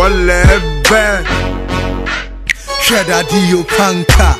Walebe Shredder Dio Kanka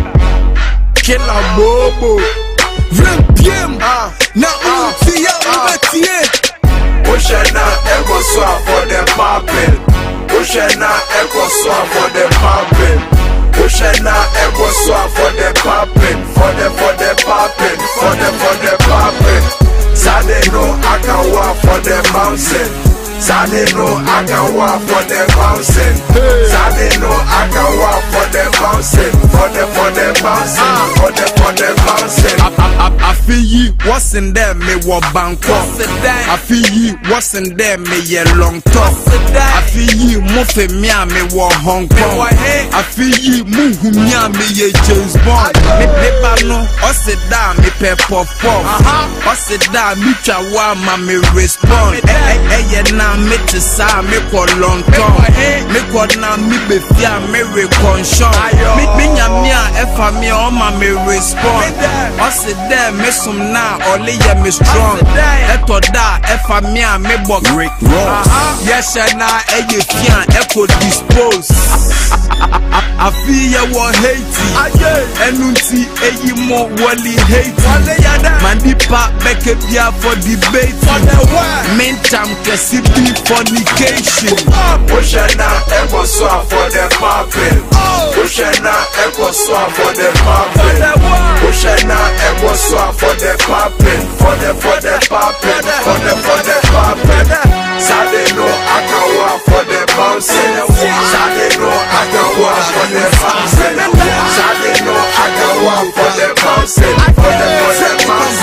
Killer Bobo Vrempiem Na Utia Ubetie Oshana Ego Swap for the poppin'. Oshana Ego Swap for the poppin'. Oshana Ego Swap for the poppin'. For the poppin'. For the poppin'. Sade no Akawa for the bouncing. Sade no Akawa for the bouncing. Sade no Akawa for the bouncing. For the bouncing. For the bouncing. I feel you, what's in there, me wa Bangkok. I feel you, what's in there, me ye long talk. I feel you, mufe mia, me wa Hong Kong. I feel you, muhu mia, me ye James Bond. Me bano, ose da, me pe pop pop. Ose da, me chawa, ma me respond. Eye na me tisa, me kwa long talk. Me kwa na me befia, me reconshon. Me nyamia, efa mi oma me respond. Ose da, me sum na, ole ye me strong. Eto da, efa mia, me bok Rick Ross. Yes, na, eye fian, eko dispose. I feel ya wa hate. Enunti, eye mo wali hate. Manipa, beke bia for debate. Main time, kesi be fornication. Oshana, eko swap for the poppin'. Oshana, eko swap for the poppin'. Oshana, eko swap for the poppin'. For the poppin'. For the poppin'. Sade no Akawa for the bouncing. Sade no Akawa for the bouncing. Sade no Akawa for the bouncing. For the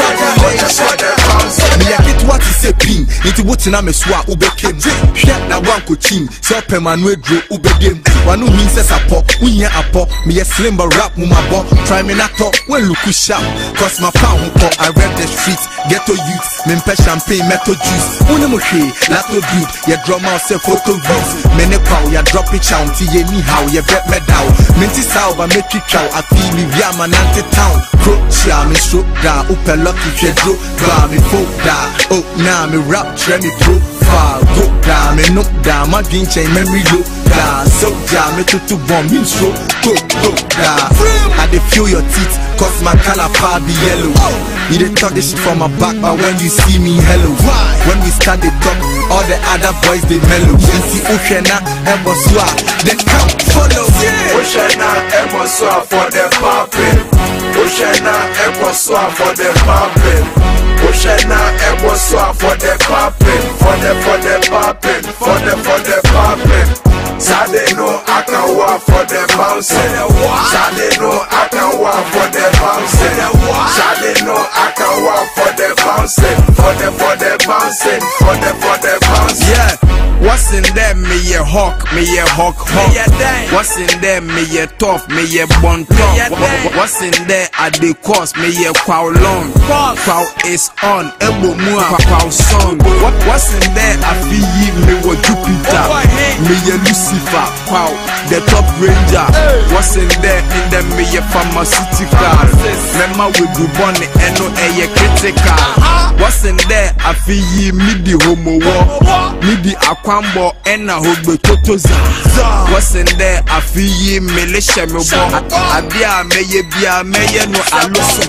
bouncing. Me get what is a pin. It would na me swa ubekem. Shut na one coaching. So permanent draw ubedem. One who means a pop. We a pop. Me a slim but rap muma bo. Try me not talk when look sharp. Cause my pound pop. I read the streets. Ghetto youth. Me pe champagne metal juice. Unemoshi. Lato dude. Ya drama se photo views. Mene pow. Ya drop it chow. Ti ye ni how. Ya bet me down. Minty sao ba make it chow. I feel me via man anti-town. Crocha me stroke da. Upe lucky shedro. Ba me folk da. Oh nah me rap try me profile. Go da me no da. My game chain memory low da. So da me to bomb me stroke. Go da. I dey feel your teeth. Cause my color far be yellow. You dey talk this shit from my back. But when you see me hello. When we start the talk. All the other boys they mellow. See Oshana Ego Swap. Then come follow. Oshana Ego Swap for the poppin'. Oshana Ego Swap for the poppin'. Oshana Ego Swap for the poppin'. For the poppin'. For the poppin'. Sade no Akawa for the bouncing. Sade no Akawa for the bouncing. Sade no Akawa for the bouncing. For the bouncing. For the bouncing. Yeah. What's in there, me ye hawk, me ye hawk. What's in there, me ye tough, me ye bon top. What's in there at the cost, me ye quaw long. Quaw is on, ebo mua, quaw song. What's in there, I feel ye, me wo Jupiter. Me ye Lucifer, quaw, the top ranger. What's in there, in them, me ye pharmaceutical. Mema we do bonny, and no air critical. What's in there, I feel ye, me the homo war, me the Kwambo ena hogbe totoza. What's in there? I feel ye militia me bo. Abia meye no aloso.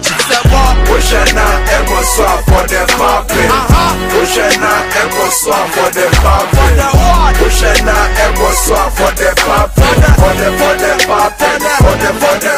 Oshana Ego Swap for the poppin'. Oshana Ego Swap for the poppin'. Oshana Ego Swap for the poppin'. For the poppin'. For the